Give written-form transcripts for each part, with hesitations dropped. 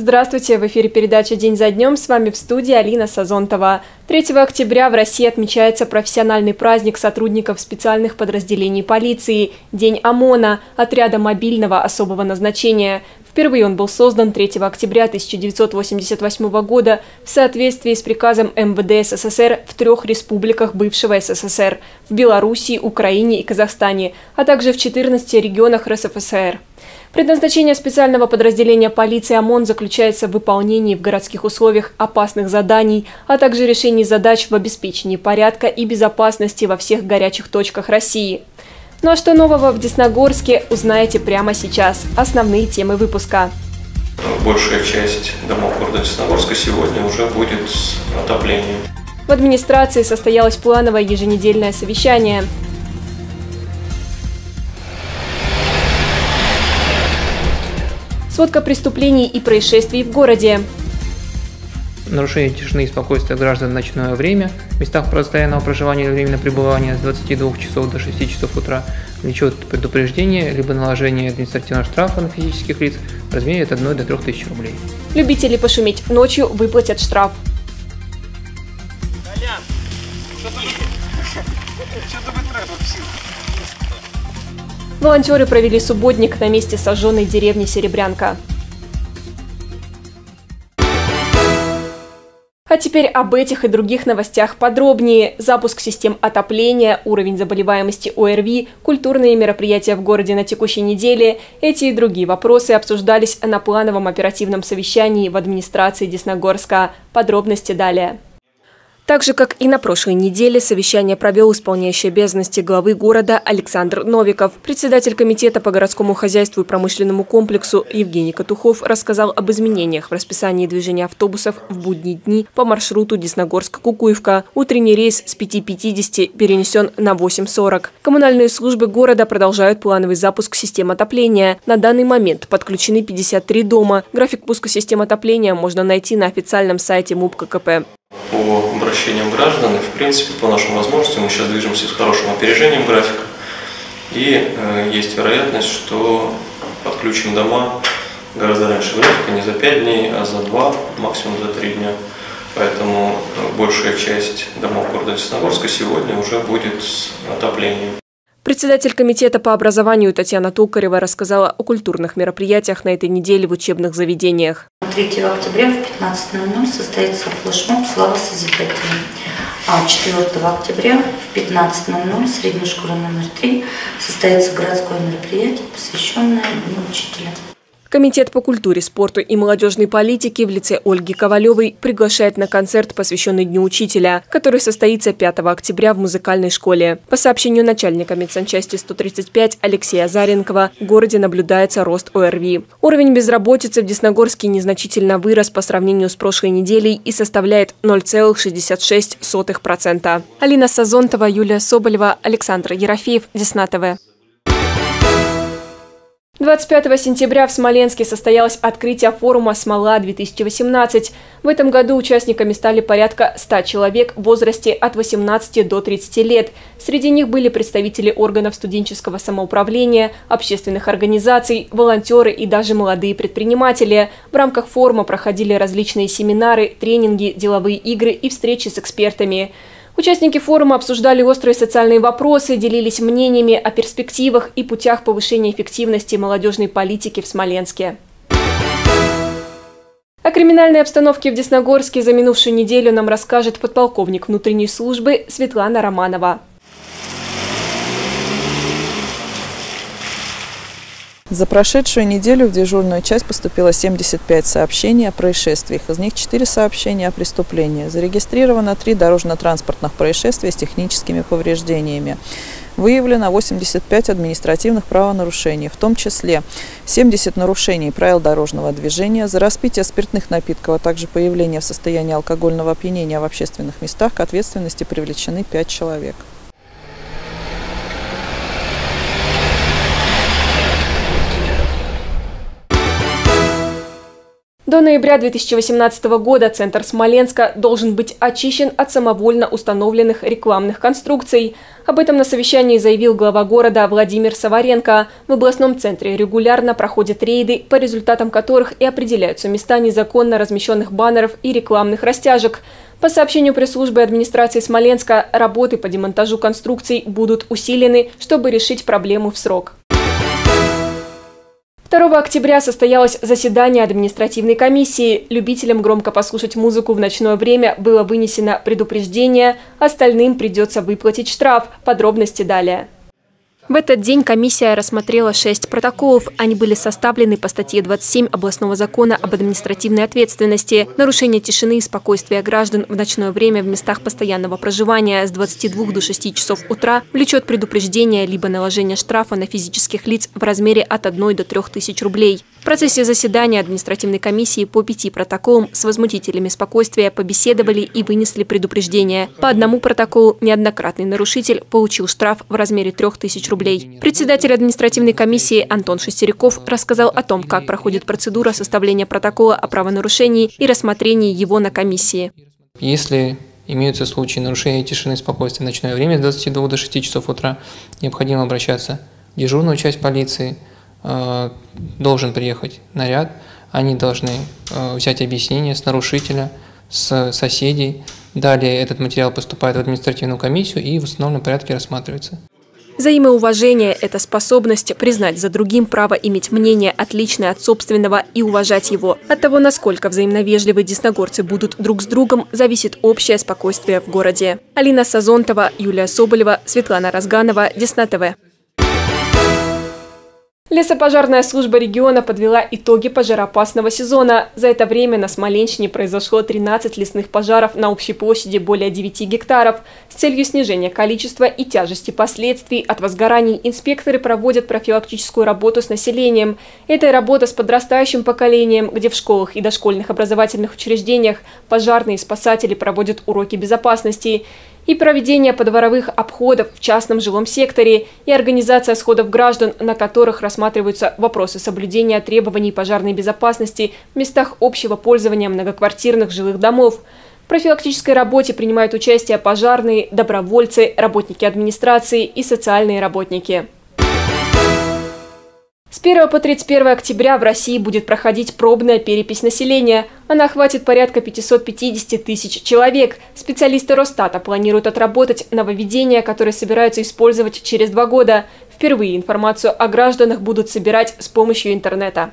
Здравствуйте! В эфире передача «День за днем». С вами в студии Алина Сазонтова. 3 октября в России отмечается профессиональный праздник сотрудников специальных подразделений полиции – День ОМОНа, отряда мобильного особого назначения. Впервые он был создан 3 октября 1988 года в соответствии с приказом МВД СССР в 3 республиках бывшего СССР – в Белоруссии, Украине и Казахстане, а также в 14 регионах РСФСР. Предназначение специального подразделения полиции ОМОН заключается в выполнении в городских условиях опасных заданий, а также решении задач в обеспечении порядка и безопасности во всех горячих точках России. Ну а что нового в Десногорске, узнаете прямо сейчас. Основные темы выпуска. Большая часть домов города Десногорска сегодня уже будет с отоплением. В администрации состоялось плановое еженедельное совещание. Сводка преступлений и происшествий в городе. Нарушение тишины и спокойствия граждан в ночное время в местах постоянного проживания или временного пребывания с 22 часов до 6 часов утра влечет предупреждение либо наложение административного штрафа на физических лиц в размере от 1 до 3 тысяч рублей. Любители пошуметь ночью выплатят штраф. Волонтеры провели субботник на месте сожженной деревни Серебрянка. А теперь об этих и других новостях подробнее. Запуск систем отопления, уровень заболеваемости ОРВИ, культурные мероприятия в городе на текущей неделе. Эти и другие вопросы обсуждались на плановом оперативном совещании в администрации Десногорска. Подробности далее. Так же, как и на прошлой неделе, совещание провел исполняющий обязанности главы города Александр Новиков. Председатель комитета по городскому хозяйству и промышленному комплексу Евгений Катухов рассказал об изменениях в расписании движения автобусов в будние дни по маршруту Десногорск-Кукуевка. Утренний рейс с 5:50 перенесен на 8:40. Коммунальные службы города продолжают плановый запуск систем отопления. На данный момент подключены 53 дома. График пуска систем отопления можно найти на официальном сайте МУП ККП. По обращениям граждан и, в принципе, по нашим возможностям мы сейчас движемся с хорошим опережением графика. И есть вероятность, что подключим дома гораздо раньше графика, не за 5 дней, а за 2, максимум за 3 дня. Поэтому большая часть домов города Десногорска сегодня уже будет с отоплением. Председатель комитета по образованию Татьяна Токарева рассказала о культурных мероприятиях на этой неделе в учебных заведениях. 3 октября в 15:00 состоится флешмоб «Слава Созидателям». А 4 октября в 15:00 в средней школе номер 3 состоится городское мероприятие, посвященное Дню учителя. Комитет по культуре, спорту и молодежной политике в лице Ольги Ковалевой приглашает на концерт, посвященный Дню учителя, который состоится 5 октября в музыкальной школе. По сообщению начальника медсанчасти 135 Алексея Заренкова, в городе наблюдается рост ОРВИ. Уровень безработицы в Десногорске незначительно вырос по сравнению с прошлой неделей и составляет 0,66%. Алина Сазонтова, Юлия Соболева, Александр Ерофеев, Десна ТВ. 25 сентября в Смоленске состоялось открытие форума «Смола-2018». В этом году участниками стали порядка 100 человек в возрасте от 18 до 30 лет. Среди них были представители органов студенческого самоуправления, общественных организаций, волонтеры и даже молодые предприниматели. В рамках форума проходили различные семинары, тренинги, деловые игры и встречи с экспертами. Участники форума обсуждали острые социальные вопросы, делились мнениями о перспективах и путях повышения эффективности молодежной политики в Смоленске. О криминальной обстановке в Десногорске за минувшую неделю нам расскажет подполковник внутренней службы Светлана Романова. За прошедшую неделю в дежурную часть поступило 75 сообщений о происшествиях. Из них 4 сообщения о преступлении. Зарегистрировано 3 дорожно-транспортных происшествия с техническими повреждениями. Выявлено 85 административных правонарушений, в том числе 70 нарушений правил дорожного движения, за распитие спиртных напитков, а также появление в состоянии алкогольного опьянения в общественных местах к ответственности привлечены 5 человек. До ноября 2018 года центр Смоленска должен быть очищен от самовольно установленных рекламных конструкций. Об этом на совещании заявил глава города Владимир Саваренко. В областном центре регулярно проходят рейды, по результатам которых и определяются места незаконно размещенных баннеров и рекламных растяжек. По сообщению пресс-службы администрации Смоленска, работы по демонтажу конструкций будут усилены, чтобы решить проблему в срок. 2 октября состоялось заседание административной комиссии. Любителям громко послушать музыку в ночное время было вынесено предупреждение, остальным придется выплатить штраф. Подробности далее. В этот день комиссия рассмотрела 6 протоколов. Они были составлены по статье 27 областного закона об административной ответственности. Нарушение тишины и спокойствия граждан в ночное время в местах постоянного проживания с 22 до 6 часов утра влечет предупреждение либо наложение штрафа на физических лиц в размере от 1 до 3 тысяч рублей. В процессе заседания административной комиссии по 5 протоколам с возмутителями спокойствия побеседовали и вынесли предупреждение. По одному протоколу неоднократный нарушитель получил штраф в размере 3 тысяч рублей. Председатель административной комиссии Антон Шестеряков рассказал о том, как проходит процедура составления протокола о правонарушении и рассмотрении его на комиссии. Если имеются случаи нарушения тишины и спокойствия в ночное время с 22 до 6 часов утра, необходимо обращаться в дежурную часть полиции. Должен приехать наряд, они должны взять объяснение с нарушителя, с соседей. Далее этот материал поступает в административную комиссию и в установленном порядке рассматривается. Взаимоуважение – это способность признать за другим право иметь мнение, отличное от собственного, и уважать его. От того, насколько взаимно вежливы десногорцы будут друг с другом, зависит общее спокойствие в городе. Алина Сазонтова, Юлия Соболева, Светлана Разганова, Десна ТВ. Лесопожарная служба региона подвела итоги пожароопасного сезона. За это время на Смоленщине произошло 13 лесных пожаров на общей площади более 9 гектаров. С целью снижения количества и тяжести последствий от возгораний инспекторы проводят профилактическую работу с населением. Это работа с подрастающим поколением, где в школах и дошкольных образовательных учреждениях пожарные и спасатели проводят уроки безопасности. И проведение подворовых обходов в частном жилом секторе, и организация сходов граждан, на которых рассматриваются вопросы соблюдения требований пожарной безопасности в местах общего пользования многоквартирных жилых домов. В профилактической работе принимают участие пожарные, добровольцы, работники администрации и социальные работники. С 1 по 31 октября в России будет проходить пробная перепись населения. Она охватит порядка 550 тысяч человек. Специалисты Росстата планируют отработать нововведения, которые собираются использовать через 2 года. Впервые информацию о гражданах будут собирать с помощью интернета.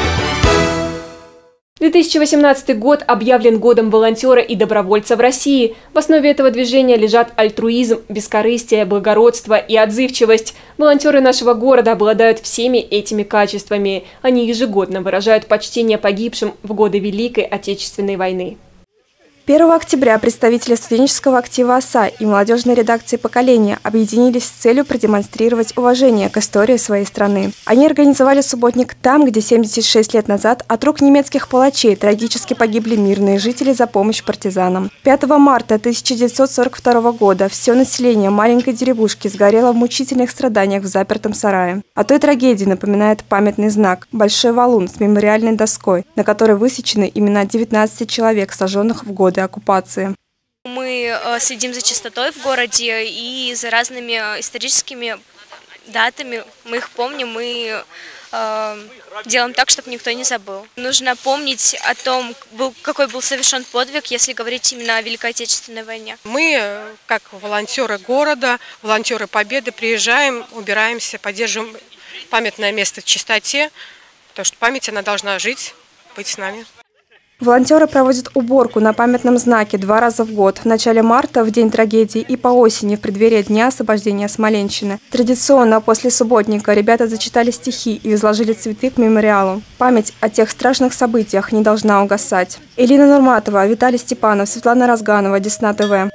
2018 год объявлен годом волонтера и добровольца в России. В основе этого движения лежат альтруизм, бескорыстие, благородство и отзывчивость. Волонтеры нашего города обладают всеми этими качествами. Они ежегодно выражают почтение погибшим в годы Великой Отечественной войны. 1 октября представители студенческого актива ОСА и молодежной редакции «Поколение» объединились с целью продемонстрировать уважение к истории своей страны. Они организовали субботник там, где 76 лет назад от рук немецких палачей трагически погибли мирные жители за помощь партизанам. 5 марта 1942 года все население маленькой деревушки сгорело в мучительных страданиях в запертом сарае. О той трагедии напоминает памятный знак – большой валун с мемориальной доской, на которой высечены имена 19 человек, сожженных в годы оккупации. Мы следим за чистотой в городе и за разными историческими датами. Мы их помним, мы делаем так, чтобы никто не забыл. Нужно помнить о том, какой был совершен подвиг, если говорить именно о Великой Отечественной войне. Мы, как волонтеры города, волонтеры Победы, приезжаем, убираемся, поддерживаем памятное место в чистоте, потому что память, она должна жить, быть с нами. Волонтеры проводят уборку на памятном знаке 2 раза в год. В начале марта, в день трагедии, и по осени, в преддверии Дня освобождения Смоленщины. Традиционно после субботника ребята зачитали стихи и изложили цветы к мемориалу. Память о тех страшных событиях не должна угасать. Элина Нурматова, Виталий Степанов, Светлана Разганова, Десна ТВ.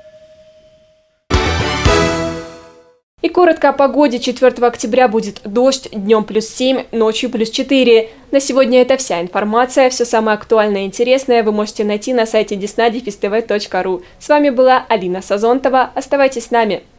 И коротко о погоде. 4 октября будет дождь, днем +7, ночью +4. На сегодня это вся информация. Все самое актуальное и интересное вы можете найти на сайте desna-tv.ru. С вами была Алина Сазонтова. Оставайтесь с нами.